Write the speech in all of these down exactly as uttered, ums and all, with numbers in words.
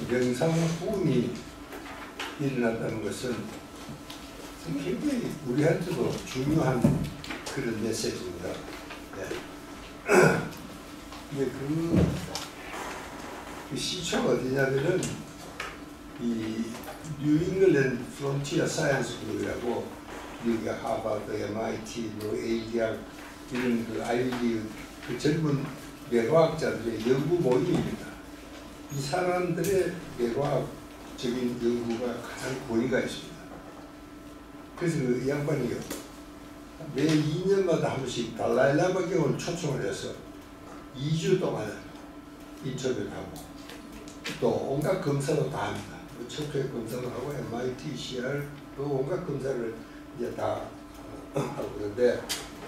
명상 부음이 일어난다는 것은 굉장히 우리한테도 중요한 그런 메시지입니다. 네. 근데 그, 그 시초가 어디냐면은 이 뉴잉글랜드 프론티어 사이언스 그룹이라고 미국의 하버드, 엠아이티, 뭐 에이디알 이런 그 아이비리 그 젊은 뇌과학자들의 연구 모임입니다. 이 사람들의 뇌과학적인 연구가 가장 권위가 있습니다. 그래서 그 양반이요, 매 이 년마다 한 번씩 달라일라마 경을 초청을 해서 이 주 동안 인터뷰를 하고 또 온갖 검사도 다 합니다. 척추의 검사도 하고 엠아이티, 씨알 또 온갖 검사를 이제 다 하고 그런데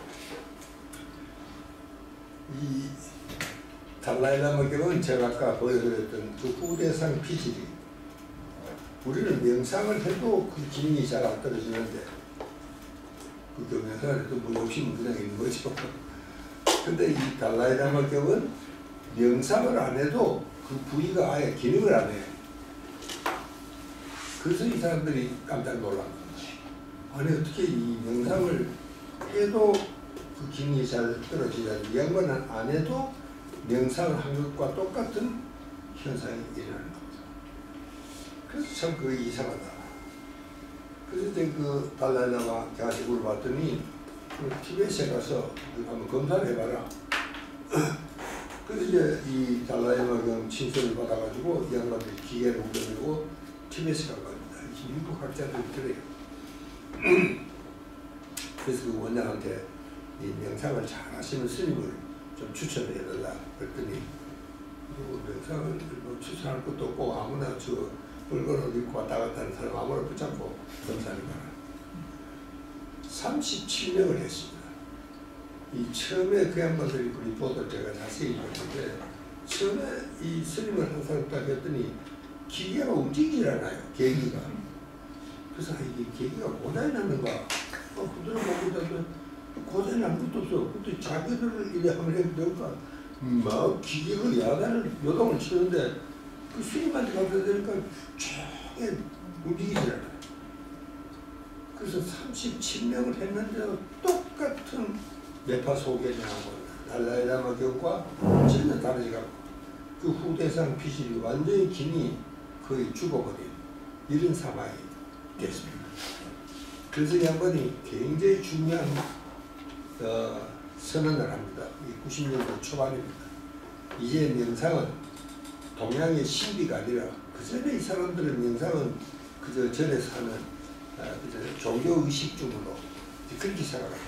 이 달라일라마 경은 제가 아까 보여드렸던 그 후대상 피질이 우리는 명상을 해도 그 기능이 잘 안 떨어지는데 그 명상을 해도 뭐 욕심은 그냥 있는 거죠. 근데 이 달라일라마 경은 명상을 안 해도 그 부위가 아예 기능을 안 해요. 그래서 이 사람들이 깜짝 놀란 겁니다. 아니 어떻게 이 명상을 해도 그 기능이 잘 떨어지다니, 이 양반은 안 해도 명상을 한 것과 똑같은 현상이 일어나는 겁니다. 그래서 참 그게 이상하다. 그래서 이제 그 달라일라마 가지고 봤더니 그 티베트에 가서 한번 검사를 해봐라. 그래서 이제 이 달라일라마 경 친서를 받아가지고 이 양반들이 기계를 옮겨내고 티베트에 간 겁니다. 미국 학자들이 그래요. 그래서 그 원장한테 이 명상을 잘 하시는 스님을 좀 추천을 해달라 그랬더니 뭐 명상을 뭐 추천할 것도 없고 아무나 저 붉은 옷 입고 왔다 갔다 하는 사람 아무나 붙잡고 검사를 가라. 삼십칠 명을 했습니다. 이 처음에 그 양반들이 그 리포트를 제가 자세히 봤는데 처음에 이 스님을 한 사람 딱 했더니 기계가 움직이질 않아요. 계기가. 그래서 이게 계기가 고장이 났는가? 어, 그들은 보고자도 고장이 난 것도 없어. 근데 자기들을 이래 하면 해도 되니까 막 기계가 야단을 요동을 치는데 그 스님한테 가서 되니까 쫙 움직이질 않아요. 그래서 삼십칠 명을 했는데도 똑같은 뇌파 소견이하고 달라일라마 경과 전혀 다르지 않고 그 후대상 피질이 완전히 기능이 거의 죽어버린 이런 상황이 됐습니다. 그래서 이 양반이 굉장히 중요한 어, 선언을 합니다. 이 구십 년대 초반입니다. 이제 명상은 동양의 신비가 아니라 그 전에 이 사람들은 명상은 그저 전에서 하는 아, 그저 종교 의식적으로 그렇게 생각합니다.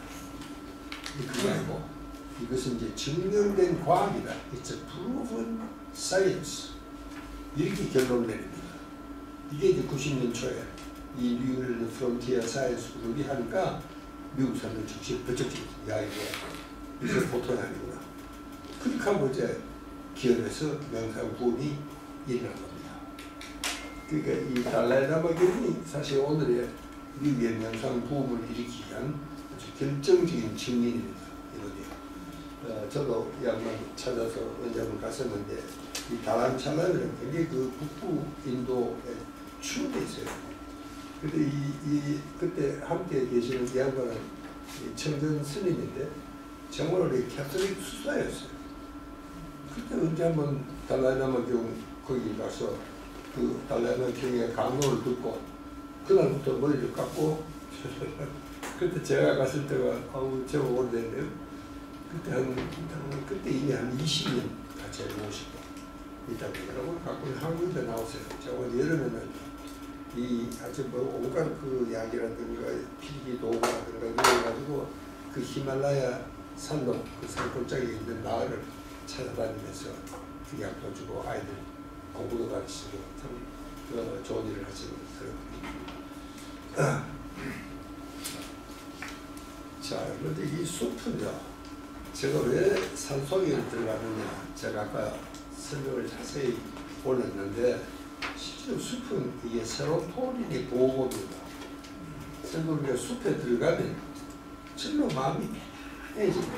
그게 아니고 이것은 이제 증명된 과학이다. It's a proven science. 이렇게 결론을 내립니다. 이게 이제 구십 년 초에 이 뉴잉글랜드 프론티어 사이언스 그룹이 하니까 미국 사람들 즉시 버쩍지. 야 이게 이게 보통이 아니구나. 그렇게 하고 이제 기업에서 명상 부음이 일어난 겁니다. 그러니까 이 달라일라마 경이 사실 오늘의 미국의 명상 부음을 일으키기 위한 아주 결정적인 증인입니다. 이거요. 어, 저도 이 양반 찾아서 언제 한번 갔었는데 이 다람찰라는 굉장히 그 북부 인도에 추운데 있어요. 근데 이, 이 그때 함께 계시는 이 양반은 청전 스님인데 정말로 캐톨릭 수사였어요. 그때 언제 한번 달라일라마 경 거기 가서 그 달라일라마 경의 강론을 듣고 그날부터 머리를 깎고 그때 제가 갔을 때가 아우 제가 오래됐네요. 그때 한 그때 이미 한 이십 년 같이 모시고 있다 보더라고요. 가끔 한국에 나오세요. 제가 여름에는 이 아주 뭐 온갖 그 약이라든가 필기 도구라든가 이래 가지고 그 히말라야 산로 그 산골짜기에 있는 마을을 찾아다니면서 그 약도 주고 아이들 공부도 가르치고 참 어, 좋은 일을 하시는 그런 자, 그런데 이 숲은요, 제가 왜 산속에 들어가느냐, 제가 아까 설명을 자세히 올렸는데 실제로 숲은 이게 세로토닌의 보호법입니다. 그래서 우리가 숲에 들어가면 정말 마음이 편해집니다.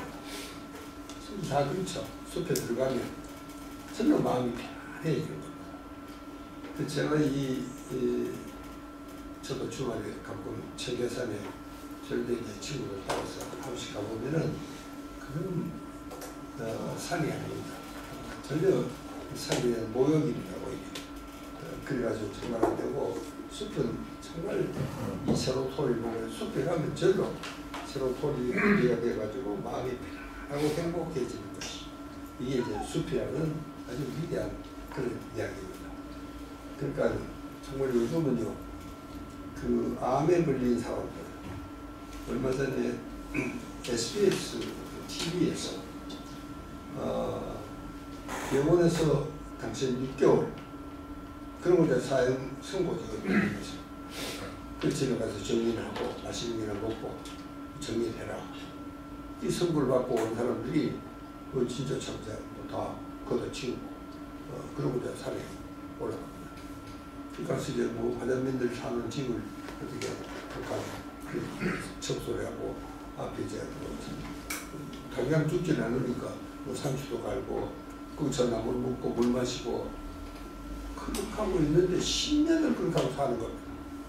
다 그렇죠. 숲에 들어가면 정말 마음이 편해지는 겁니다. 제가 이, 이 저도 주말에 가끔 청계산에 절대 이제 친구들 따라서 한 번씩 가보면은 그건 어, 산이 아닙니다. 전혀 산이 모욕입니다. 오히려. 어, 그래가지고 정말 안 되고 숲은 정말 이 세로토를 보면 숲에 가면 절로 세로토닌이 분비가 돼가지고 마음이 편하고 행복해지는 것이 이게 이제 숲이라는 아주 위대한 그런 이야기입니다. 그러니까 정말 요즘은요 그 암에 걸린 사람들 얼마 전에 에스비에스 티비에서 어, 병원에서 당신 육 개월 그런 걸 사형 선고죠. 그 집에 가서 정리하고 맛있는 거나 먹고 정리를 해라. 이 선고를 받고 온 사람들이 그 진짜 참자 다 걷어치우고 어, 그러고 이제 산에 올라갑니다. 그러니까 이제 뭐 화장민들 사는 집을 어떻게 약간 접소를 하고 앞에 이제 뭐 당장 죽지는 않으니까 뭐 상추도 갈고 거기서 나무를 먹고 물 마시고 그렇게 하고 있는데 십 년을 그렇게 하고 사는 겁니다.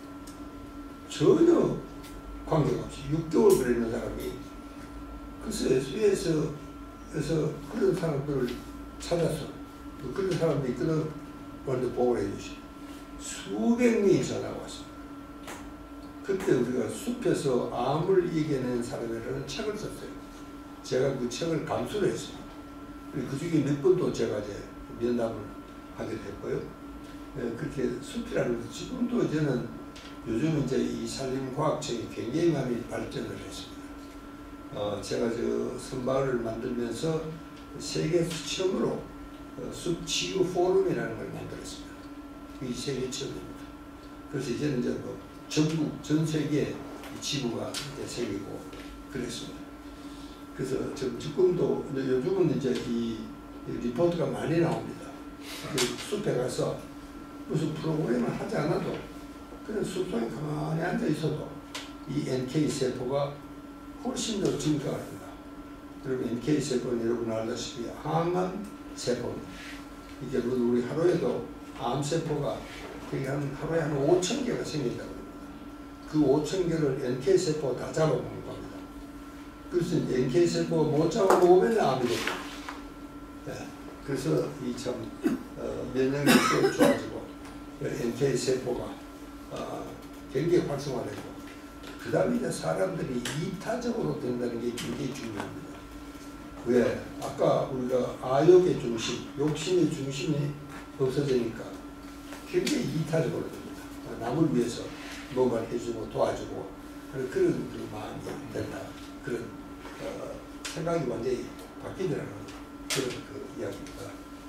전혀 관계없이 육 개월 그랬는 사람이 그래서 에스비에스에서 그런 사람들을 찾아서 그런 사람들이 그런 원래 보호를 해주시고 수백 명이 전화가 왔습니다. 그때 우리가 숲에서 암을 이겨낸 사람이라는 책을 썼어요. 제가 그 책을 감수를 했어요. 그 중에 몇 번도 제가 이제 면담을 하게 됐고요. 네, 그렇게 숲이라는 것은 지금도 저는 요즘 이제 이 산림과학책이 굉장히 많이 발전을 했습니다. 어, 제가 저 선마을을 만들면서 세계에서 처음으로 어, 숲치유 포럼이라는 걸 만들었습니다. 이 세계 처음입니다. 그래서 이제는 이제 뭐 전국, 전 세계에 지부가 이제 생기고 그랬습니다. 그래서 지금도 요즘은 이제 이 리포트가 많이 나옵니다. 그 숲에 가서 무슨 프로그램을 하지 않아도 그냥 숲속에 가만히 앉아 있어도 이 엔케이 세포가 훨씬 더 증가가 됩니다. 여러분 엔케이 세포는 여러분 알다시피 항암 세포입니다. 이게 우리 하루에도 암 세포가 한 하루에 한 오천 개가 생긴다고 합니다. 그 오천 개를 엔케이 세포가 다 잡아먹는 겁니다. 그래서 엔케이 세포가 못 잡아먹으면 암이 됩니다. 네. 그래서 이 참 어, 면역력도 좋아지고 엔케이 세포가 어, 굉장히 활성화되고 그 다음에 이제 사람들이 이타적으로 된다는 게 굉장히 중요합니다. 왜? 아까 우리가 아욕의 중심, 욕심의 중심이 없어지니까 굉장히 이타적으로 됩니다. 남을 위해서 뭔가를 해주고 도와주고 그런 그 마음이 된다. 그런 어, 생각이 완전히 바뀌더라는 그런 그 이야기입니다.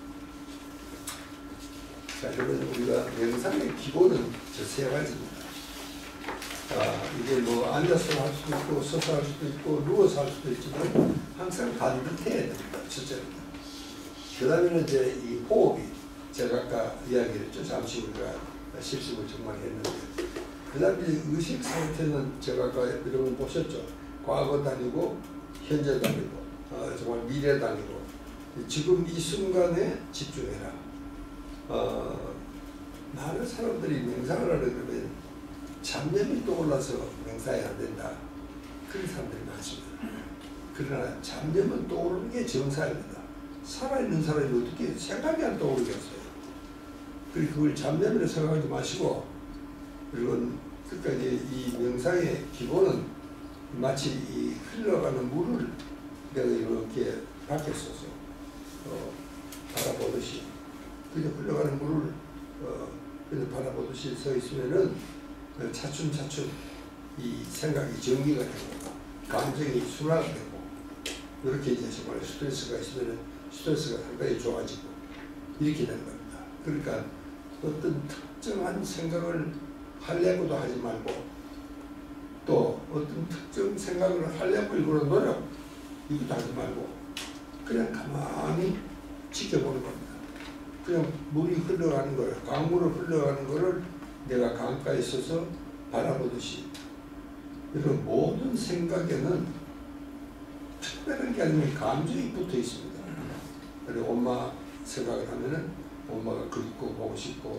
자, 그러면 우리가 명상의 기본은 저 세 가지입니다. 아, 이게 뭐 앉아서 할 수도 있고 서서 할 수도 있고 누워서 할 수도 있지만 항상 반듯해야 됩니다. 첫째입니다. 그 다음에는 이제 이 호흡이 제가 아까 이야기를 했죠. 잠시 우리가 실습을 정말 했는데 그 다음에 의식 상태는 제가 아까 여러분 보셨죠. 과거 다니고 현재 다니고 어, 정말 미래 다니고 지금 이 순간에 집중해라. 어, 많은 사람들이 명상을 하려고 그러면 잡념이 떠올라서 명상이 안 된다. 그런 사람들이 많습니다. 그러나 잡념은 떠오르는 게 정상입니다. 살아있는 사람이 어떻게 생각이 안 떠오르겠어요. 그리고 그걸 잡념으로 생각하지 마시고 그리고 끝까지 이 명상의 기본은 마치 이 흘러가는 물을 내가 이렇게 밖에 서서 어, 바라보듯이 그저 흘러가는 물을 어, 바라보듯이 서 있으면은 차츰차츰 이 생각이 정리가 되고 감정이 순화가 되고 이렇게 이제 정말 스트레스가 있으면은 스트레스가 상당히 좋아지고 이렇게 되는 겁니다. 그러니까 어떤 특정한 생각을 하려고도 하지 말고 또 어떤 특정 생각을 하려고 일부러 노력 이것도 하지 말고 그냥 가만히 지켜보는 겁니다. 그냥 물이 흘러가는 거를 강물을 흘러가는 거를 내가 강가에 있어서 바라보듯이 이런 모든 생각에는 특별한 게 아니면 감정이 붙어 있습니다. 그리고 엄마 생각을 하면은 엄마가 그립고 보고 싶고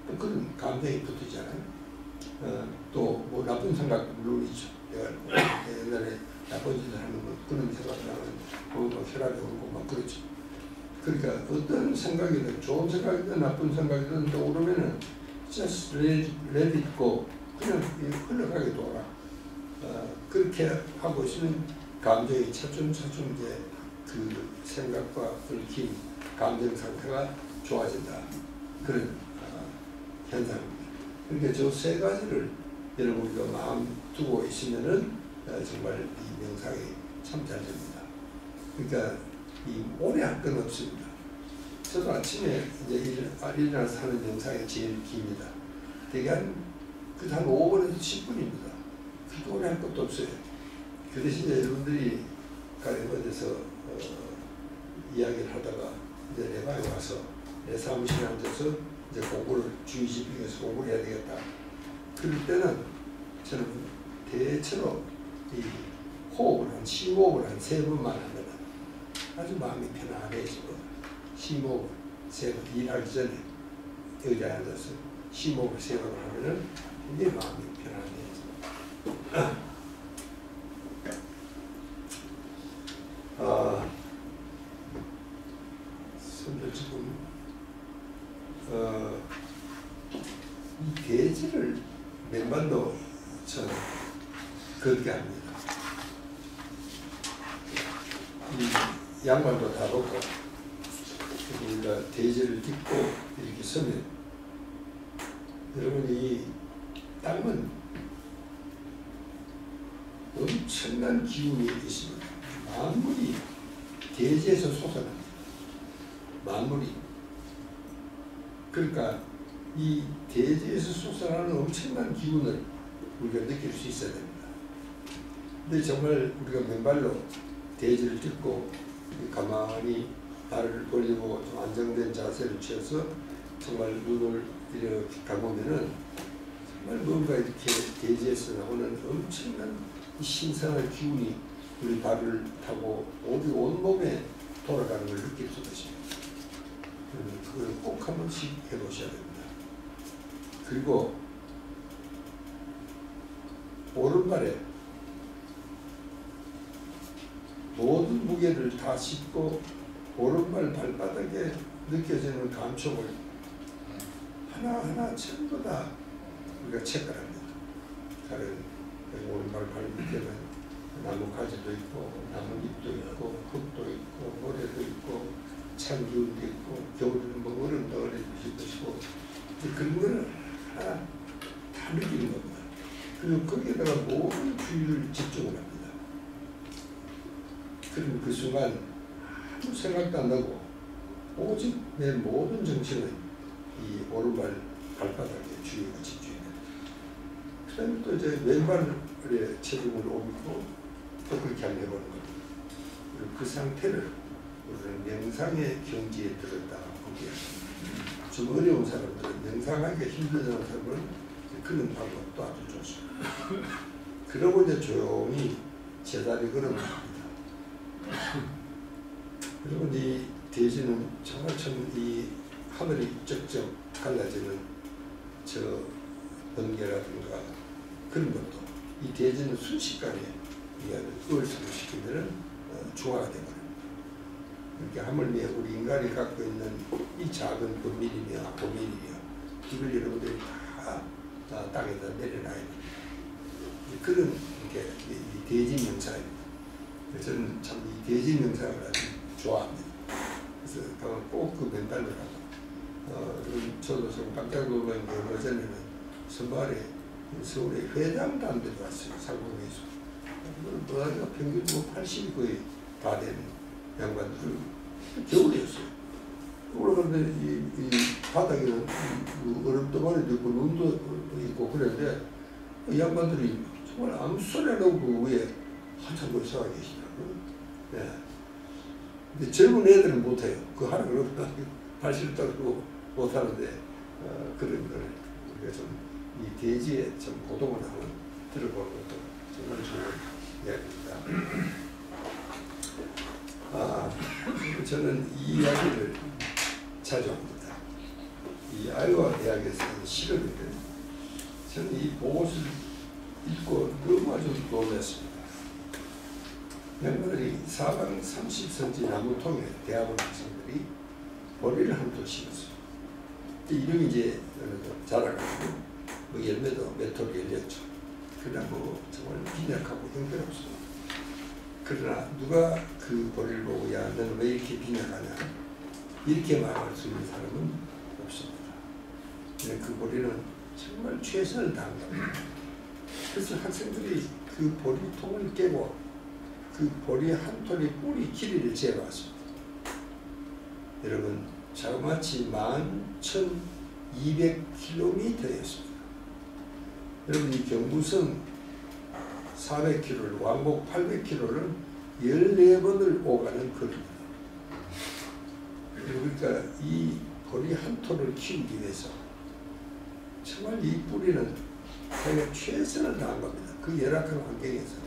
그런 감정이 붙이잖아요. 어, 또 뭐 나쁜 생각도 물론 있죠. 내가 옛날에 나쁜 짓을 하는 거 그런 생각하면 뭐 혈압이 오르고 막 그렇죠. 그러니까 어떤 생각이든 좋은 생각이든 나쁜 생각이든 떠오르면은 just let, let it go. 그냥 흘러가게 둬라. 어, 그렇게 하고 있으면 감정이 차츰차츰 이제 그 생각과 얽힌 감정 상태가 좋아진다. 그런 어, 현상입니다. 그러니까 저 세 가지를 여러분 우리가 마음 두고 있으면은 어, 정말 이 명상이 참 잘 됩니다. 그러니까 이 오래 할 건 없습니다. 저도 아침에 이제 일, 일어나서 하는 명상이 제일 깁니다. 되게 한, 그 한 오 분에서 십 분입니다. 그렇게 오래 할 것도 없어요. 그 대신에 여러분들이 가령 어디서 어, 이야기를 하다가 이제 내 방에 와서 내 사무실에 앉아서 이제 공부를 주의 집중해서 공부를 해야 되겠다. 그럴 때는 저는 대체로 이 호흡을 한 심호흡을 한 세 번만 하면 아주 마음이 편안해지고 심호흡을 세 번 일하기 전에 의자에 앉아서 심호흡을 세 번 하면은 굉장히 마음이 편안해지고 아, 선들 지금 어, 이 대지를 맨발로 저는 걷게 합니다. 이 양말도 다 벗고 우리가 대지를 딛고 이렇게 서면 여러분이 땅은 엄청난 기운이 있습니다. 만물이 대지에서 솟아납니다. 만물이 그러니까 이 대지에서 솟아나는 엄청난 기운을 우리가 느낄 수 있어야 됩니다. 근데 정말 우리가 맨발로 대지를 딛고 가만히 발을 벌리고 좀 안정된 자세를 취해서 정말 눈을 이렇게 감으면은 정말 뭔가 이렇게 대지에서 나오는 엄청난 신선한 기운이 우리 발을 타고 우리 온몸에 돌아가는 걸 느낄 수 있습니다. 그걸 꼭 한 번씩 해보셔야 됩니다. 그리고 오른발에 모든 무게를 다 싣고 오른발 발바닥에 느껴지는 감촉을 하나하나 전부 다 우리가 체크를 합니다. 다른 오른발 발 밑에는 나뭇가지도 있고 나뭇잎도 있고 흙도 있고 모래도 있고 찬 기운도 있고 겨울에는 뭐 얼음도 얼어질 것이고 그런 거를 하나 다 느끼는 겁니다. 그리고 거기에다가 모든 주의를 집중을 합니다. 그럼 그 순간 아무 생각도 안 나고 오직 내 모든 정신을 이 오른발 발바닥에 주의가 집중이 됩니다. 그 다음에 또 이제 왼발에 체중을 옮기고 또 그렇게 한번 해보는 겁니다. 그리고 그 상태를 우리는 명상의 경지에 들었다 보기에 좀 어려운 사람들은 명상하기가 힘들다는 사람은 그런 방법도 아주 좋습니다. 그러고 이제 조용히 제자리 걸음을 합니다. 그리고 이 대지는 정말 참 이 하늘이 쩍쩍 갈라지는 저 번개라든가 그런 것도 이 대지는 순식간에 의식을 시키면은 어, 중화가 되거든요. 이렇게 하물며 우리 인간이 갖고 있는 이 작은 범밀이며 고밀이며 이걸 여러분들이 다, 다 땅에다 내려놔야 됩니다. 그런 이렇게 이 대지 명상입니다. 저는 참 이 대지 명상을 아주 좋아합니다. 그래서 꼭 그 맨발로 가고 어, 저도 좀 깜짝 놀란 게 얼마 전에는 선발에 서울에 회장단들이 왔어요. 상공에서. 뭐가 평균 뭐 팔십이 거의 다 되는 양반들을 겨울이었어요. 그러는데 이, 이 바닥에는 얼음 덩어리도 있고 눈도 있고 그랬는데 이 양반들이 정말 아무 소리 안 하고 그 위에 한참 걸 서 계시더라고요. 네. 근데 젊은 애들은 못해요. 그 하라 그러면 발실 떨고 못하는데 어, 그런 거를 우리가 좀 이 대지에 좀 고동을 한번 들어보는 것도 정말 좋은 이야기입니다. 아, 저는 이 이야기를 자주 합니다. 이 아이와 대학에서 시거든요. 저는 이 보고서를 읽고 너무 아주 놀랐습니다. 양반들이 사방 삼십 센티미터 나무통에 대학원 학생들이 보리를 한 톨 심었어요. 이름이 이제 자라가지고 뭐 열매도 몇 톨 열렸죠. 그러나 뭐 정말 빈약하고 형편없습니다. 그러나 누가 그 보리를 보고 야 너는 왜 이렇게 빈약하냐 이렇게 말할 수 있는 사람은 없습니다. 그 보리는 정말 최선을 다한 겁니다. 그래서 학생들이 그 보리통을 깨고 그 보리 한 톨의 뿌리 길이를 재봤습니다. 여러분 자그마치 만 천이백 킬로미터였습니다. 여러분 이 경부선 사백 킬로미터를 왕복 팔백 킬로미터를 열네 번을 오가는 거리입니다. 그러니까 이 보리 한 톨을 키우기 위해서 정말 이 뿌리는 자기가 최선을 다한 겁니다. 그 열악한 환경에서.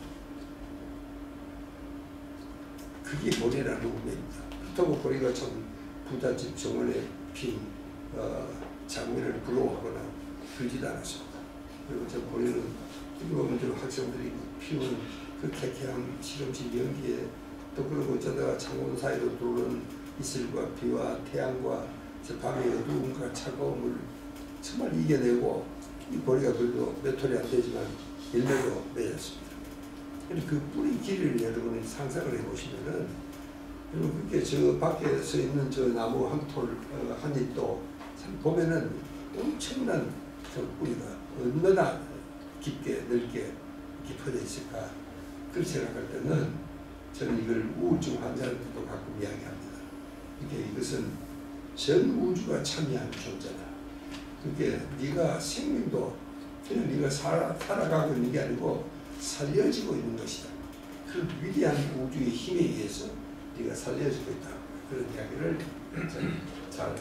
그게 보리라는 운명입니다. 그렇다고 보리가 참 부잣집 정원에 핀 어, 장미를 부러워하거나 그러지도 않았습니다. 그리고 저 보리는 이거 보면 저 학생들이 피운 그 쾌쾌한 시금치 연기에 또 그러고 어쩌다가 창문 사이로 들어오는 이슬과 비와 태양과 저 밤의 어두움과 차가움을 정말 이겨내고 이 보리가 그래도 몇 톨이 안 되지만 열매도 맺었습니다. 그 뿌리 길이를 여러분이 상상을 해보시면은 여러분 그렇게 저 밖에 서 있는 저 나무 한 톨, 한 잎도 참 보면은 엄청난 저 뿌리가 얼마나 깊게 넓게 깊어져 있을까. 그렇게 생각할 때는 저는 이걸 우울증 환자한테도 가끔 이야기합니다. 이게 이것은 전 우주가 참여한 존재다. 그게 네가 생명도 그냥 네가 살아, 살아가고 있는 게 아니고 살려지고 있는 것이다. 그 위대한 우주의 힘에 의해서 네가 살려지고 있다. 그런 이야기를 잘 합니다.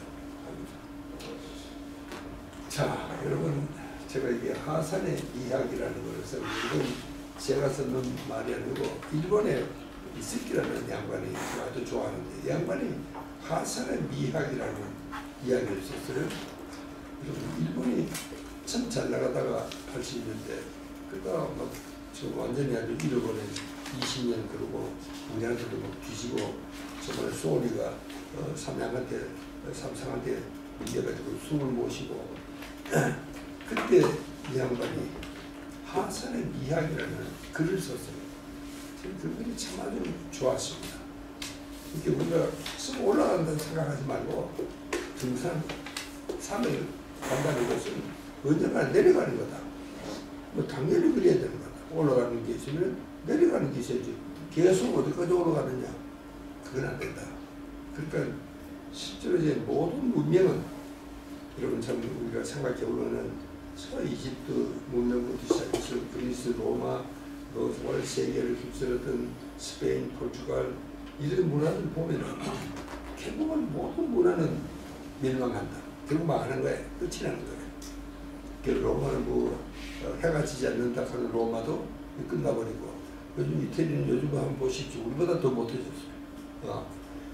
자, 여러분 제가 이게 하산의 이야기라는 것을 이건 제가 쓰는 말이 아니고 일본의 이스키라는 양반이 아주 좋아하는데 양반이 하산의 미학이라는 이야기를 썼어요. 일본이 참 잘 나가다가 팔십 년대 그러다가 막 지금 완전히 아주 잃어버린 이십 년 그러고 우리한테도 막 뒤지고 정말 소리가 어, 삼양한테 삼상한테 밀려가지고 숨을 못 쉬고 그때 이 양반이 하산의 미학이라는 글을 썼어요. 그 글이 참 아주 좋았습니다. 이렇게 우리가 쓱 올라간다는 생각하지 말고 등산 산을 간다는 것은 언젠가 내려가는 거다. 뭐 당연히 그래야 되는 거다. 올라가는 게 있으면 내려가는 게 있어야지. 계속 어디까지 올라가느냐. 그건 안 된다. 그러니까 실제로 이제 모든 문명은 여러분 참 우리가 생각해 보면은 저 이집트 문명부터 시작해서 그리스, 로마, 뭐 월 세계를 휩쓸었던 스페인, 포르투갈 이런 문화들 보면은 결국은 모든 문화는 멸망한다. 결국 망하는 거예요. 끝이 나는 거예요. 그 로마는 뭐 해가 지지 않는다 하는 로마도 끝나버리고 요즘 이태리는 요즘 한번 보십시오. 우리보다 더 못해졌어요. 어.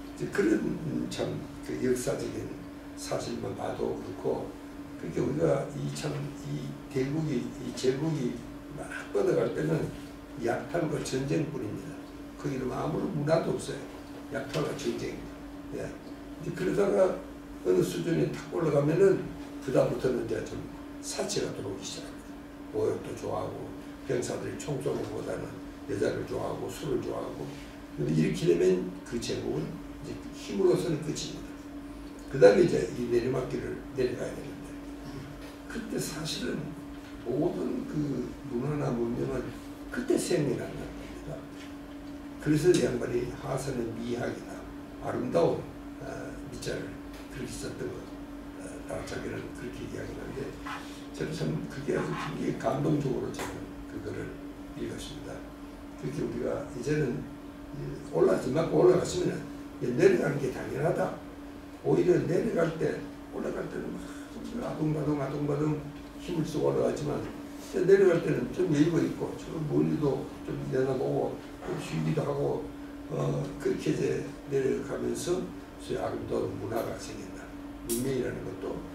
그런 참 그 역사적인 사실만 봐도 그렇고 그렇게 우리가 이 참 이 대국이 이 제국이 막 뻗어갈 때는 약탈과 전쟁뿐입니다. 거기는 아무런 문화도 없어요. 약탈과 전쟁입니다. 예. 그러다가 어느 수준에 탁 올라가면은 그다음부터는 이제 좀 사치가 들어오기 시작합니다. 모욕도 좋아하고 병사들이 총 쏘는 것보다는 여자를 좋아하고 술을 좋아하고 이렇게 되면 그 제국은 이제 힘으로서는 끝입니다. 그 다음에 이제 이 내리막길을 내려가야 되는데 그때 사실은 모든 그 문화나 문명은 그때 생겨나는 겁니다. 그래서 이 양반이 하산의 미학이나 아름다운 어, 미자를 그렇게 썼던 것, 어, 나자기는 그렇게 이야기하는데 저는 참 그게 아주 굉장히 감동적으로 저는 그거를 읽었습니다. 그렇게 우리가 이제는 올라가지 말고 올라갔으면 내려가는 게 당연하다. 오히려 내려갈 때 올라갈 때는 막 아둥바둥 아둥바둥 힘을 쓰고 올라가지만 내려갈 때는 좀 여유가 있고 좀 멀리도 좀 내다보고 좀 쉬기도 하고 어, 그렇게 이제 내려가면서 소위 아름다운 문화가 생긴다. 문명이라는 것도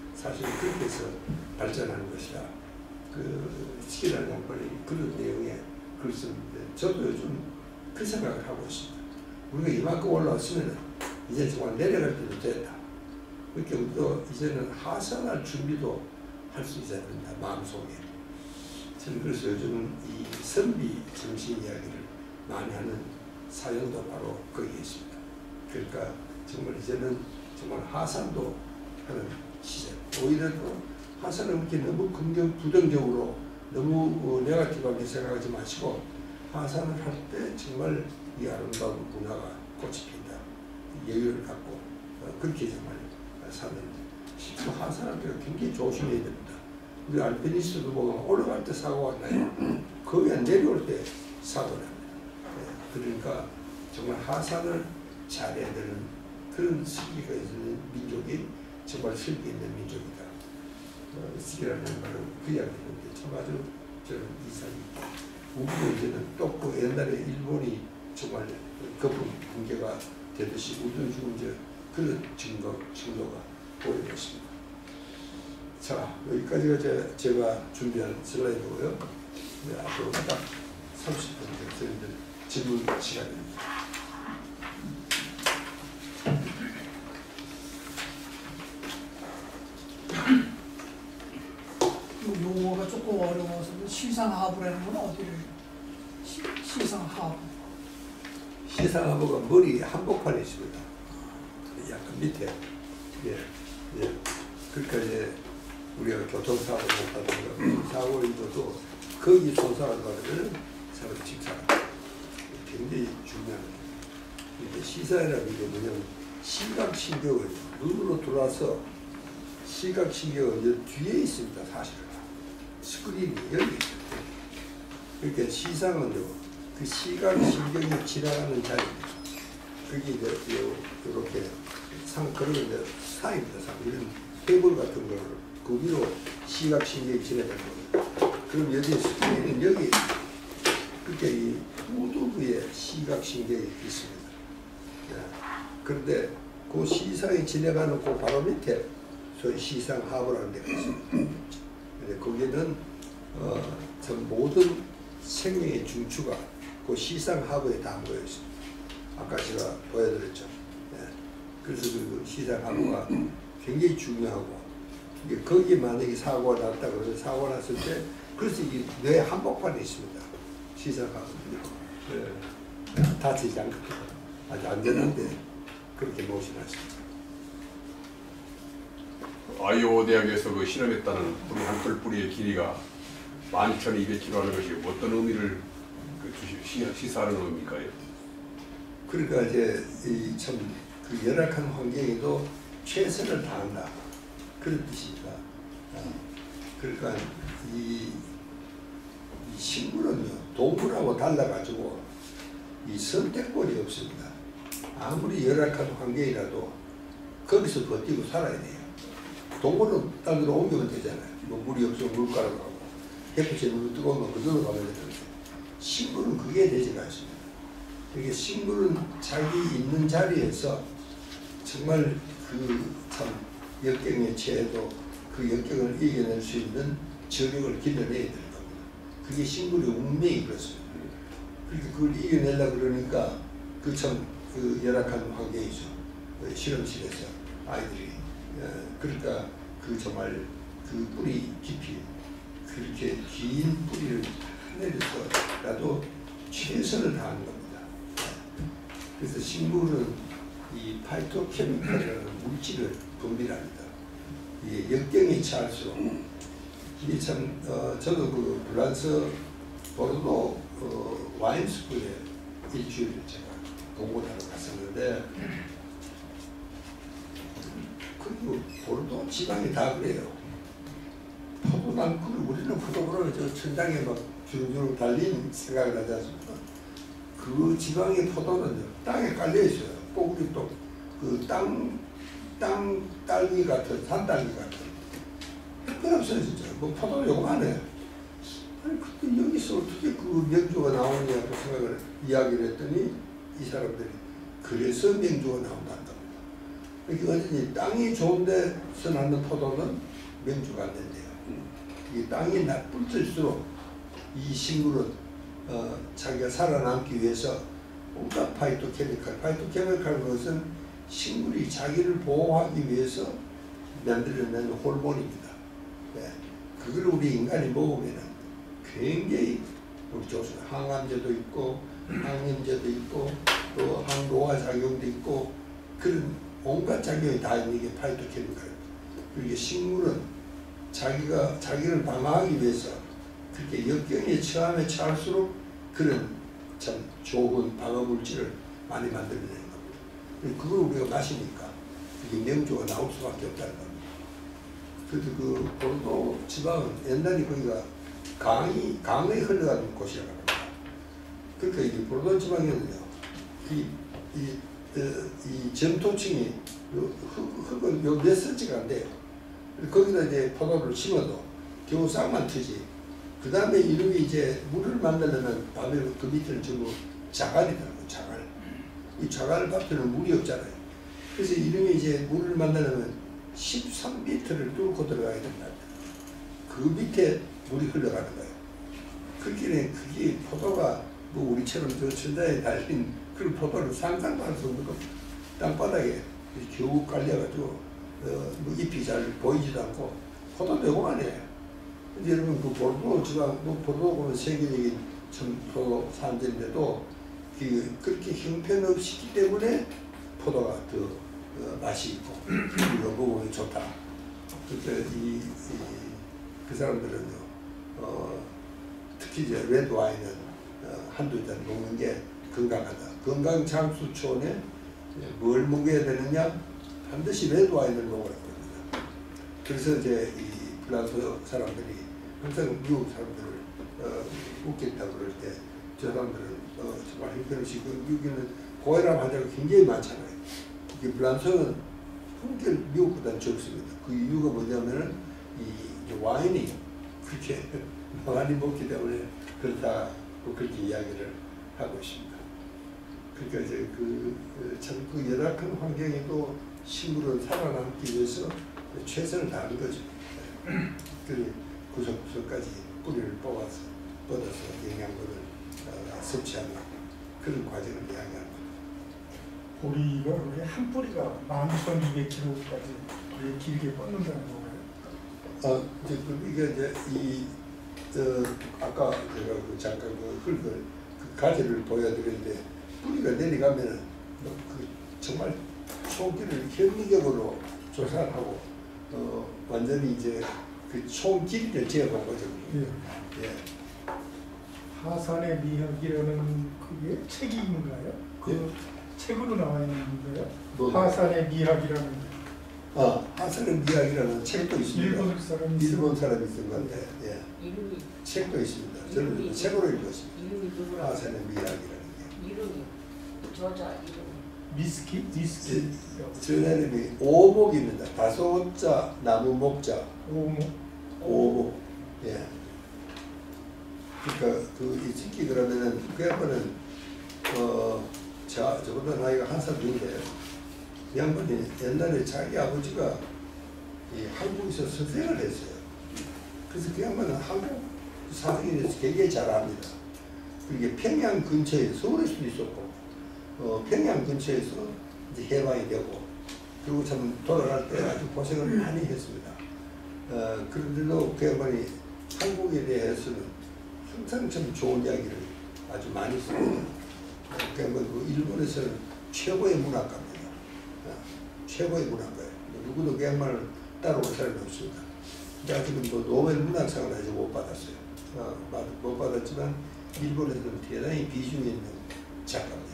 사실 그렇게 해서 발전하는 것이다. 그 시기라는 양반이 그런 내용의 글을 썼는데 저도 요즘 그 생각을 하고 있습니다. 우리가 이만큼 올라왔으면 이제 정말 내려갈 때도 됐다. 그렇게 우리도 이제는 하산할 준비도 할 수 있어야 된다. 마음속에. 저는 그래서 요즘은 이 선비 정신 이야기를 많이 하는 사연도 바로 거기에 있습니다. 그러니까 정말 이제는 정말 하산도 하는 시절. 오히려 또 하산을 그렇게 너무 긍정, 부정적으로 너무 네거티브하게 생각하지 마시고 하산을 할 때 정말 이 아름다운 문화가 꽃이 핀다. 여유를 갖고 어, 그렇게 정말 사는 실제로 하산할 때가 굉장히 조심해야 됩니다. 우리 알피니스트도 보면 올라갈 때 사고가 나요. 거기에 내려올 때 사고가 납니다. 네, 그러니까 정말 하산을 잘해야 되는 그런 슬기가 있는 민족이 정말 슬기 있는 민족이다. 어, 슬기라는 말은 그 이야기인데 참 아주 저는 이상이 우리도 이제는 또 그 옛날에 일본이 정말 거품 붕괴가 되듯이 우리도 지금 이제 그런 증거, 증거가 보여졌습니다. 자, 여기까지가 제, 제가 준비한 슬라이드고요. 네, 앞으로 딱 삼십 분 정도 질문 시간입니다. 용어가 조금 어려워서 시상하부라는 건 어디를 시, 시상하부? 시상하부가 머리 한복판에 있습니다. 약간 밑에. 예, 예. 그러니까 이제 우리가 교통사고 못하든가 사고 입어도 거기 손상을 받으면 사람 직사가 굉장히 중요한 거예요. 이게 시사라는 게 뭐냐면 시각신경을 눈으로 들어와서 시각신경은 뒤에 있습니다. 사실은 스크린이 여기 있어요. 그러니까 시상은요 그 시각신경이 지나가는 자리입니다. 그게 이제 이렇게 상 그런 이제 상입니다. 상 이런 테이블 같은 거를 그 위로 시각신경이 지나가는 거예요. 그럼 여기 스크린은 여기 그러니까 이 후두부에 시각신경이 있습니다. 그런데 그 시상이 지나가는 그 바로 밑에 소위 시상하부라는 데가 있습니다. 근데 거기는 어, 전 모든 생명의 중추가 그 시상하부에 다 모여 있습니다. 아까 제가 보여드렸죠. 네. 그래서 그 시상하부가 굉장히 중요하고 이게 거기에 만약에 사고가 났다 그러면 사고가 났을 때 그래서 이게 뇌 한복판에 있습니다. 시상하부는요. 네. 다치지 않고 아주 안전한데 그렇게 모셔놨습니다. 아이오와 대학에서 그 실험했다는 뿌리 한 톨 뿌리의 길이가 만 이천이백 킬로미터라는 것이 어떤 의미를 그 주시, 시사하는 의미입니까? 그러니까 이제 이 참 그 열악한 환경에도 최선을 다한다 그런 뜻입니다. 그러니까 이, 이 식물은요 동물하고 달라가지고 이 선택권이 없습니다. 아무리 열악한 환경이라도 거기서 버티고 살아야 돼요. 동물은 딴 데로 옮기면 되잖아요. 뭐 물이 없으면 물가로 가고 햇빛에 물이 뜨거우면 그대로 가면 되는데 식물은 그게 되지가 않습니다. 그러니까 식물은 자기 있는 자리에서 정말 그 참 역경에 처해도 그 역경을 이겨낼 수 있는 저력을 길러내야 되는 겁니다. 그게 식물의 운명이 그렇습니다. 그렇게 그걸 이겨내려고 그러니까 그 참 그 열악한 환경이죠. 그 실험실에서 아이들이 어, 그러니까 그 정말 그 뿌리 깊이 그렇게 긴 뿌리를 내려서라도 최선을 다하는 겁니다. 그래서 식물은 이 파이토케미칼이라는 물질을 분비합니다. 이게 역경이 처할수록 이게 참 어, 저도 그 프랑스 보르도 어, 와인스쿨에 일주일 제가 공부하러 갔었는데 그 보르도 지방이 다 그래요. 포도나무 우리는 포도나무를 저 천장에 막 주렁주렁 달린 생각을 하지 않습니까? 그 지방의 포도는 땅에 깔려 있어요. 꼭 우리 또 그 땅 땅 딸기 같은 산딸기 같은 형편없어요 진짜. 뭐 포도는 요만해. 아니 근데 여기서 어떻게 그 명주가 나오냐고 생각을 이야기를 했더니 이 사람들이 그래서 명주가 나온다는 겁니다. 그러니까 어쩐지 땅이 좋은 데서 낳는 포도는 명주가 안 된대요. 이 땅이 나쁠수록 이 식물은 어, 자기가 살아남기 위해서 온갖 파이토케미칼, 파이토케미칼 그것은 식물이 자기를 보호하기 위해서 만들어낸 호르몬입니다. 네. 그걸 우리 인간이 먹으면 굉장히 우리 조선 항암제도 있고 항염제도 있고 또 항노화 작용도 있고 그런 온갖 작용이 다 있는 게 파이토케미칼입니다. 그리고 식물은 자기가 자기를 방어하기 위해서 그렇게 역경에 처함에 처할수록 그런 참 좋은 방어 물질을 많이 만들어내는 겁니다. 그걸 우리가 마시니까 그게 명주가 나올 수밖에 없다는 겁니다. 그래서 그 보르도 지방은 옛날에 거기가 강이 강에 흘러가는 곳이라고 합니다. 그러니까 이 보르도 지방에는요, 이 이 이 점토층이 흙은 요 몇 센치가 안 돼요. 거기다 이제 포도를 심어도 겨우 싹만 트지. 그 다음에 이름이 이제 물을 만들려면 밤에 그 밑에는 전부 자갈이더라고요. 자갈. 이 자갈 밭에는 물이 없잖아요. 그래서 이름이 이제 물을 만들려면 십삼 미터를 뚫고 들어가야 된다. 그 밑에 물이 흘러가는 거예요. 그렇게 그게 포도가 뭐 우리처럼 저 천장에 달린 그런 포도를 상상도 할 수 없는 겁니다. 땅바닥에 겨우 깔려가지고 어, 뭐 잎이 잘 보이지도 않고 포도 대공하네. 근데 여러분 그 보르도 지방, 뭐 보르도는 세계적인 포도 산지인데도 그 그렇게 형편없기 때문에 포도가 더 어, 맛이 있고 그리고 먹으면 좋다. 그러니까 이, 이, 그 사람들은요, 어, 특히 이제 레드 와인은 어, 한두 잔 먹는 게 건강하다. 건강 장수 초원에 뭘 먹어야 되느냐? 반드시 레드 와인을 먹으라고 합니다. 그래서 이제 이 프랑스 사람들이 항상 미국 사람들을 어, 웃겠다고 그럴 때 저 사람들은 어, 정말 형편없이 그 미국에는 고혈압 환자가 굉장히 많잖아요. 이 프랑스는 한결 미국보다는 적습니다. 그 이유가 뭐냐면은 이 와인이 그렇게 많이 먹기 때문에 그렇다고 그렇게 이야기를 하고 있습니다. 그러니까 이제 그 참 그 열악한 환경에도 식물은 살아남기 위해서 최선을 다하는 거죠. 그 구석구석까지 뿌리를 뽑아서 뻗어서 영양분을 어, 섭취하는 그런 과정을 이야기하는 겁니다. 보리가 그게 한 뿌리가 만 이천이백 킬로그램까지 길게 뻗는다는 건가요? 어, 이제 그 이게 이제 이 어, 아까 제가 그 잠깐 그 흙을 그 가지를 보여드렸는데 뿌리가 내려가면은 그 정말 총기를 현미경으로 조사를 하고 어, 완전히 이제 그 총길이를 재어본 거죠. 예. 예. 하산의 미학이라는 그게 책인가요? 그 예. 책으로 나와 있는 건가요? 뭐, 하산의 미학이라는 아, 하산의 미학이라는 책도 있습니다. 일본 사람이 일본 사람이 쓴 건데, 예. 이름이 책도 있습니다. 저는 이름이 책으로 읽었습니다. 이름이 누구라? 하산의 미학이라는 게. 이름이 저자 이름. 미스키? 미스키 저 이름이 오목입니다. 다소자 나무 목자 오모 오목. 예. 그러니까 그이 새끼 그러면은 그 양반은 어 자 저보다 나이가 한 살 위인데 이 양반이 옛날에 자기 아버지가 이 한국에서 선생을 했어요. 그래서 그 양반은 한국 사정에 대해서 굉장히 잘 압니다. 그게 평양 근처에 서울에서도 있었고 어, 평양 근처에서 이제 해방이 되고 그리고 참 돌아갈 때 아주 고생을 많이 했습니다. 어, 그런데도 그 양반이 한국에 대해서는 항상 참 좋은 이야기를 아주 많이 씁니다. 그 양반 그 일본에서는 최고의 문학가입니다. 어, 최고의 문학가예요. 누구도 그 양반을 따라올 사람이 없습니다. 근데 아직은 뭐 노벨 문학상을 아직 못 받았어요. 어, 못 받았지만 일본에서는 대단히 비중이 있는 작가입니다.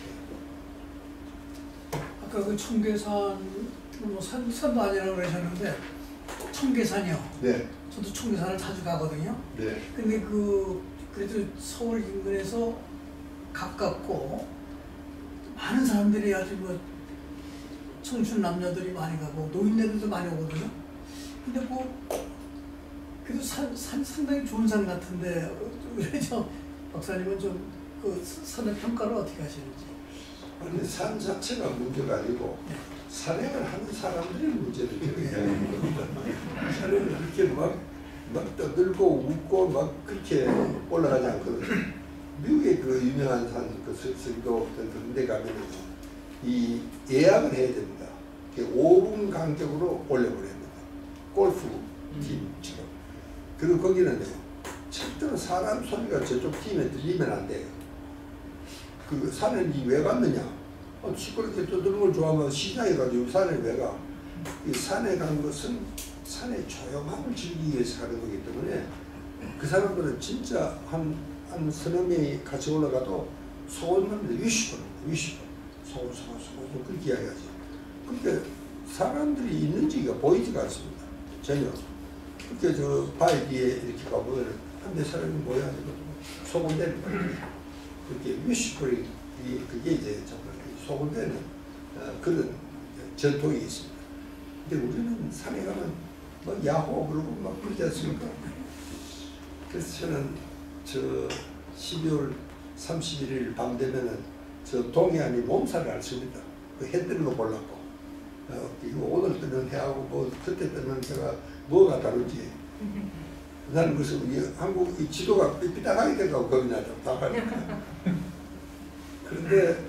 아까 그 청계산 뭐 산, 산도 아니라고 그러셨는데 청계산이요. 네. 저도 청계산을 자주 가거든요. 네. 근데 그 그래도 서울 인근에서 가깝고 많은 사람들이 아주 뭐 청춘 남녀들이 많이 가고 노인네들도 많이 오거든요. 근데 뭐 그래도 산, 산 상당히 좋은 산 같은데 그래서 박사님은 좀 그 산의 평가를 어떻게 하시는지. 근데 산 자체가 문제가 아니고 네. 산행을 하는 사람들이 문제를 제기해야 겁니다. 산행을 그렇게 막, 막 떠들고 웃고 막 그렇게 올라가지 않거든요. 미국의 그 유명한 산, 그 스리도 그런 데 가면은 이 예약을 해야 됩니다. 오 분 간격으로 올려버려야 됩니다. 골프 팀처럼. 그리고 거기는요, 절대로 사람 소리가 저쪽 팀에 들리면 안 돼요. 그 산에 왜 갔느냐? 어, 시끄럽게 떠드는 걸 좋아하면 시장해가지고 산에 왜 가? 이 산에 간 것은 산의 조용함을 즐기기 위해서 가는 거기 때문에 그 사람들은 진짜 한, 한 서너 명이 같이 올라가도 소원만 위십 분, 위십 분. 소원, 소원, 소원, 그렇게 이야기하지. 그러니까 사람들이 있는지가 보이지가 않습니다. 전혀. 그렇게 저 바위 뒤에 이렇게 가보면 한 대 사람이 모여가지고 소곤대는 거예요. 그렇게 위시풀이 그게 이제 정말 소곤대는 어, 그런 전통이 있습니다. 근데 우리는 산에 가면 뭐 야호 그러고 막 그러지 않습니까? 그래서 저는 저 십이월 삼십일일 밤 되면은 저 동해안이 몸살을 앓습니다. 그 해 뜨는 거 보려고. 어, 이거 오늘 뜨는 해하고 뭐 그때 뜨는 해가 뭐가 다른지. 나는 그래서 한국 이 지도가 삐딱하게 돼가고 겁이 나죠. 나가니까. 그런데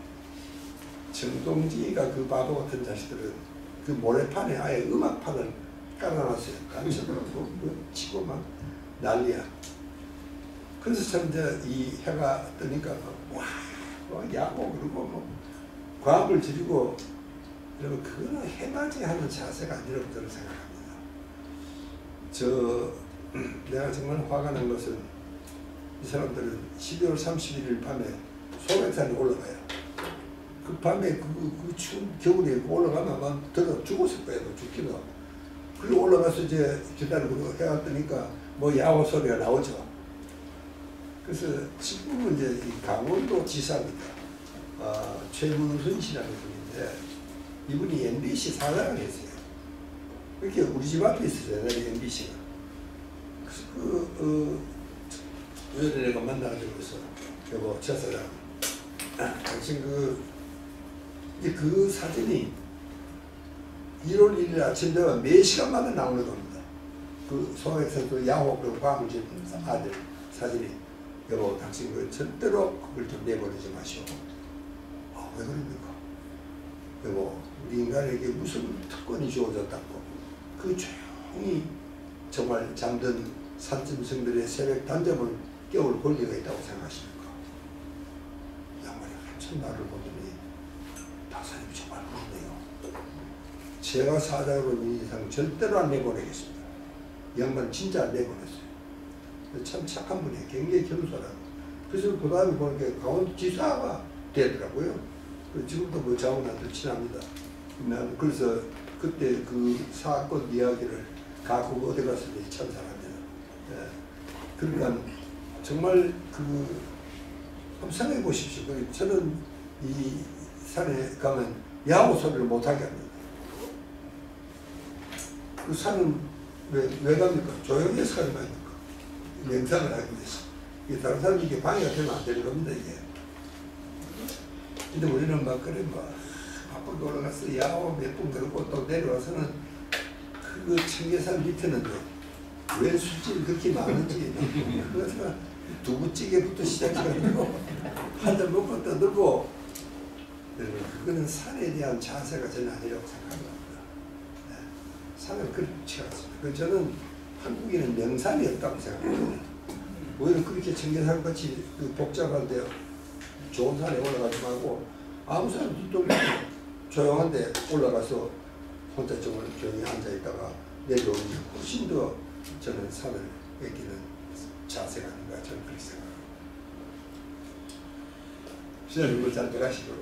정동지가 그 바보 같은 자식들은 그 모래판에 아예 음악판을 깔아놨어요. 깜짝으로 치고 막 난리야. 그래서 참 이제 이 해가 뜨니까 와, 와 야고 그러고 뭐 과학을 지르고 그러면 그거는 해맞이하는 자세가 아니라고 저는 생각합니다. 저 내가 정말 화가 난 것은 이 사람들은 십이월 삼십일일 밤에 소백산에 올라가요. 그 밤에 그, 그 추운 겨울에 올라가면 아마 들어 죽었을 거예요. 죽기도 하고. 그리고 올라가서 이제 기다리고 해가 뜨니까 뭐 야호 소리가 나오죠. 그래서 지금은 이제 이 강원도 지사입니다. 아, 최문순 씨라는 분인데 이분이 엠비씨 사장을 했어요. 이렇게 우리 집 앞에 있었어요. 엠비씨가. 그래서 그 어, 우연히 내가 만나가지고 그래서 여보 최 사장 아, 당신 그, 그 사진이 일월 일일 아침 되면 몇 시간마다 나오는 겁니다. 그 소액센터 야호 그 광주 아들 사진이 여보 당신 그 절대로 그걸 좀 내보내지 마시오. 아, 왜 그럽니까? 여보 우리 인간에게 무슨 특권이 주어졌다고 그 조용히 정말 잠든 산짐승들의 새벽 단잠을 깨울 권리가 있다고 생각하십니까? 양반이 한참 나를 보더니 다사님 정말 그렇네요. 제가 사장으로 이 이상 절대로 안 내보내겠습니다. 양반 진짜 안 내보냈어요. 참 착한 분이에요. 굉장히 겸손하고. 그래서 그 다음에 보니까 강원도 지사가 되더라고요. 지금도 뭐 자원한테 친합니다. 난 그래서 그때 그 사건 이야기를 갖고 어디 가서 참사합니다. 예. 그러니까 정말 그 한번 생각해 보십시오. 저는 이 산에 가면 야호 소리를 못하게 합니다. 그 산은 왜, 왜 갑니까? 조용히 해서 가는 거 아닙니까? 명상을 하기 위해서. 이게 다른 사람이 이게 방해가 되면 안 되는 겁니다, 이게. 근데 우리는 막 그래, 막, 앞으로 올라가서 야호 몇 분 걸고 또 내려와서는 그 청계산 밑에는 왜 술집이 그렇게 많은지, 그래서 두부찌개부터 시작해가지고 한잔 먹고 떠들고, 그거는 산에 대한 자세가 전혀 아니라고 생각합니다. 네. 산을 그렇게 않습니다. 그 저는 한국인은 명산이 없다고 생각합니다. 오히려 그렇게 청계산같이 그 복잡한데 좋은 산에 올라가지 말고 아무 사람도 좀 조용한데 올라가서 혼자 정말 조용히 앉아있다가 내려오는 게 훨씬 더 저는 산을 뺏기는 자세가 아닌가 저는 그렇게 생각합니다. 시장님 이걸 잘 들어가시고요.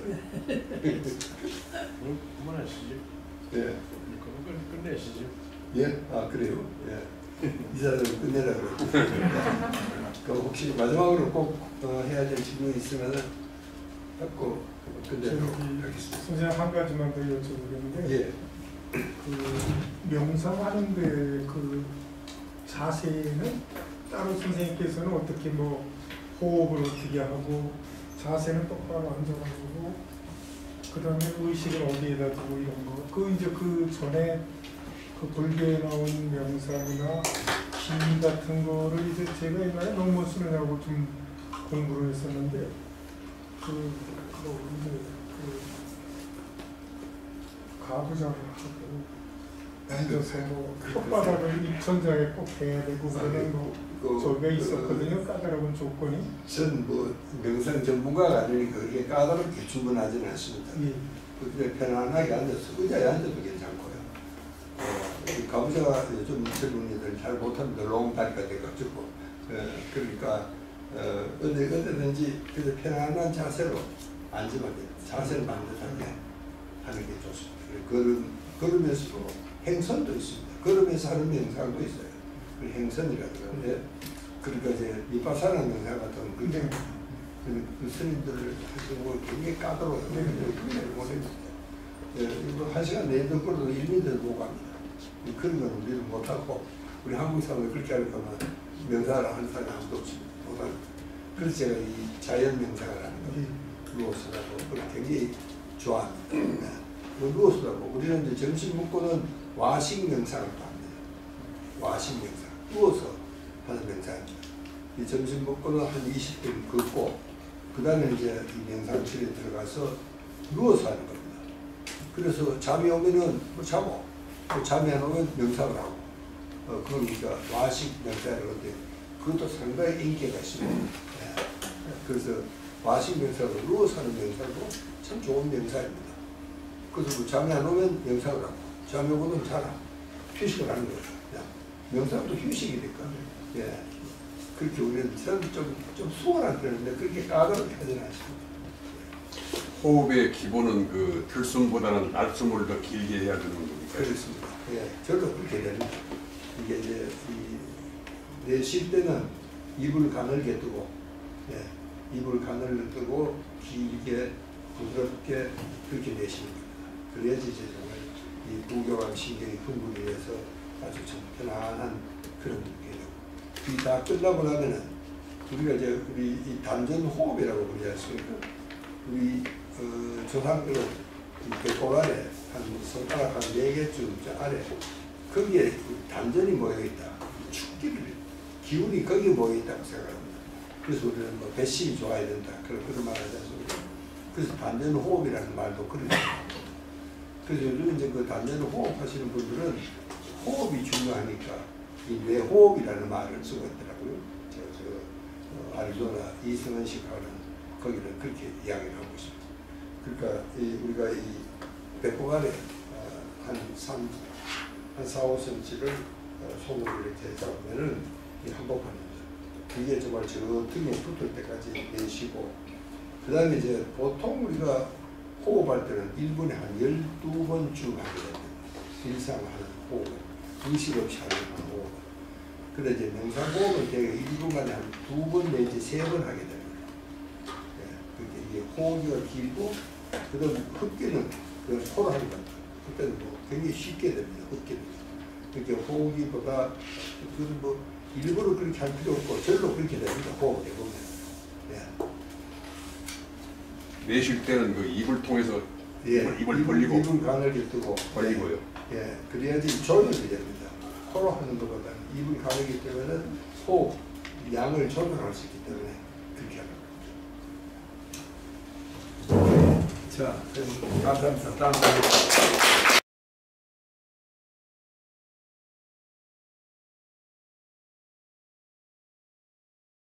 그만하시죠. 예. 그럼 끝내시죠. 예? 아 그래요? 예. 이사를 끝내라 그러고. 그 혹시 마지막으로 꼭 어, 해야 될 질문이 있으면은 갖고 끝내도록 하겠습니다. 선생님 한 가지만 더 여쭤보겠는데 예. 그 명상하는데 그 자세는 따로 선생님께서는 어떻게 뭐 호흡을 어떻게 하고 자세는 똑바로 앉아가지고 그다음에 의식을 어디에다 두고 이런 거. 그 이제 그 전에 그 불교에 나온 명상이나 기 같은 거를 이제 제가 옛날에 논문 쓰느냐고 좀 공부를 했었는데 그 뭐 이제 그 가부장하고 앉아서 뭐 혓바닥을 입천장에 꼭 해야 되고 그러는 거 그, 저게 그, 있었거든요. 까다로운 조건이. 전 뭐 명상 전문가가 아니니까 그게 까다롭게 주문하지는 않습니다. 예. 그냥 편안하게 앉아서 의자에 앉아도 괜찮고요. 어, 이 가부자가 요즘 젊은이들 잘 못합니다. 롱다리가 돼가지고 어, 그러니까 어, 어디 어디든지 그래서 편안한 자세로 앉으면 돼요. 자세를 반듯하게 하는 게 좋습니다. 걸음 걸으면서도 행선도 있습니다. 걸으면서 하는 명상도 있어요. 그 행선이라고 하는데 그러니까 이제 미파사나 명상 같은 굉장히 그, 그 스님들 하시는 거 굉장히 까다로워요. 굉장히 못합니다. 예, 이거 한 시간 내내 걸어도 일 미터를 못 갑니다. 그런 건 우리는 못하고 우리 한국 사람을 그렇게 할 거면 명상을 하는 사람이 아무도 없습니다. 못합니다. 그래서 제가 이 자연 명상을 하는 거예요. 누워서라고 그걸 굉장히 좋아합니다. 누워서라고 우리는 이제 점심 먹고는 와식 명상을 합니다. 와식 명상. 누워서 하는 명상입니다. 이 점심 먹고는 한 이십 분 걷고 그 다음에 이제 이 명상실에 들어가서 누워서 하는 겁니다. 그래서 잠이 오면은 뭐 자고 또 잠이 안 오면 명상을 하고 어, 그건 우리가 와식 명상을 하는데 그것도 상당히 인기가 있습니다. 네. 그래서 와식 명상으로 누워서 하는 명상도 참 좋은 명상입니다. 그래서 뭐 잠이 안 오면 명상을 하고 잠이 오면 자라 휴식을 하는 거예요. 그냥 명상도 휴식이니까. 예. 그렇게 우리는 좀, 좀 수월한 편인데 그렇게 까다롭게 하지는 않습니다. 호흡의 기본은 그 들숨보다는 날숨을 더 길게 해야 되는 겁니까? 그렇습니다. 예, 저도 그렇게 됩니다. 이게 이제 내쉴 때는 입을 가늘게 뜨고, 예, 입을 가늘게 뜨고 길게 부드럽게 그렇게 내쉬는 겁니다. 그래야지 이제 정말 이 부교감 신경이 흥분이 돼서 아주 좀 편안한 그런 느낌이 되고. 이 다 끝나고 나면은 우리가 이제 우리 이 단전 호흡이라고 부르지 않습니까? 우리 어, 조상들은 이 배꼽 아래 한 손가락 한 네 개쯤 아래 거기에 단전이 모여 있다. 축기를 기운이 거기에 모여 있다고 생각합니다. 그래서 우리는 뭐 배심이 좋아야 된다. 그런 그런 말 하지 않습니까? 그래서 단전 호흡이라는 말도 그렇게 합니다. 그래서 요즘 이제 그 단전 호흡 하시는 분들은 호흡이 중요하니까 이 뇌호흡이라는 말을 쓰고 있더라고요. 저, 저 어, 아리조나 이승원 씨하고는 거기는 그렇게 이야기를 하고 있습니다. 그러니까 이, 우리가 이 배꼽 아래 어, 한 삼, 한 사, 오 센티미터를 어, 손으로 이렇게 잡으면은 이 한복합니다. 이게 정말 저 등에 붙을 때까지 내쉬고 그 다음에 이제 보통 우리가 호흡할 때는 일 분에 한 열두 번쯤 하게 됩니다. 일상하는 호흡, 의식 없이 하는 호흡. 근데 이제 명상호흡은 대개 일 분간에 한 두 번 내지 세 번 하게 됩니다. 이게 호흡이 길고 그다음 흡기는 그 코로 하는 겁니다. 그때는 뭐 굉장히 쉽게 됩니다. 흡기는 그렇게 호흡기보다 그뭐 일부러 그렇게 할 필요 없고 절로 그렇게 됩니다. 호흡을 해보면. 예. 내쉴 때는 그 입을 통해서 예. 입을, 입을 입을, 벌리고 입을 가늘게 뜨고 벌리고요. 예. 예. 그래야지 조절이 됩니다. 코로 하는 것보다는 입을 가늘기 때문에 호흡 양을 조절할 수 있기 때문에 그렇게 합니다. 자, 그럼 감사합니다. 다음